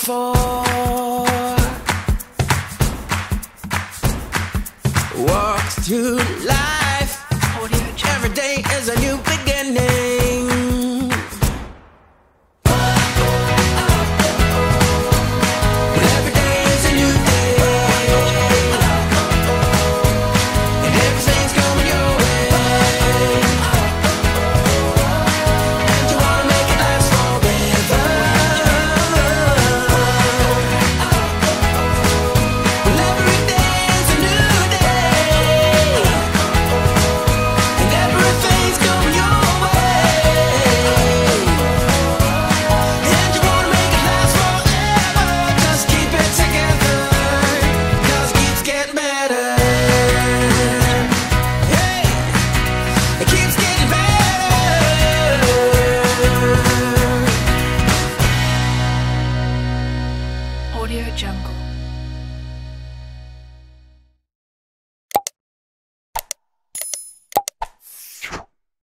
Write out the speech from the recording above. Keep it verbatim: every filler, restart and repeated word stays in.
for. Walks through life, every day is a new beginning. Every day is a new day, and everything's coming your way, and you wanna make it last forever. Well, every day is a new day, and everything's coming your way, and you wanna make it last forever. Just keep it together, 'cause it keeps getting better. Hey, it keeps getting better. Audio Jungle.